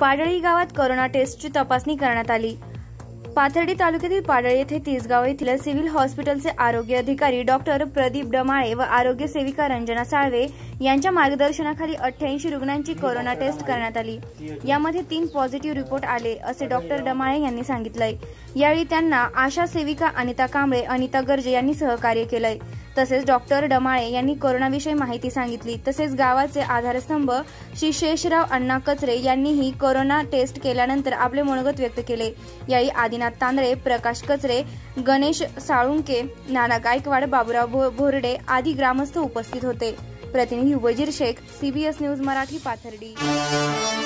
पाडळी गावात कोरोना टेस्टची तपासणी करण्यात आली। पाथर्डी तालुक्यातील पाडळी येथे तिसगाव येथील सिव्हिल हॉस्पिटलचे आरोग्य अधिकारी डॉक्टर प्रदीप डमाळे व आरोग्य सेविका रंजना साळवे यांच्या मार्गदर्शनाखाली 88 रुग्णांची कोरोना टेस्ट करण्यात आली। यामध्ये 3 पॉझिटिव्ह रिपोर्ट आले असे डॉक्टर डमाळे यांनी सांगितले। यावेळी त्यांना आशा सेविका अनिता कांबळे, अनिता गर्जे यांनी सहकार्य केले। तसेच डॉक्टर डमाळे यांनी कोरोनाविषयी माहिती सांगितली। तसेच गावाचे आधारस्तंभ श्री शेषराव अण्णा कचरे यांनीही कोरोना टेस्ट केल्यानंतर आपले मनोगत व्यक्त केले। यावेळी आदिनाथ तांदळे, प्रकाश कचरे, गणेश साळुंके, नाना गायकवाड, बाबूराव भोरडे आदी ग्रामस्थ उपस्थित होते। प्रतिनिधी वजीर शेख, CBS न्यूज मराठी, पाथर्डी।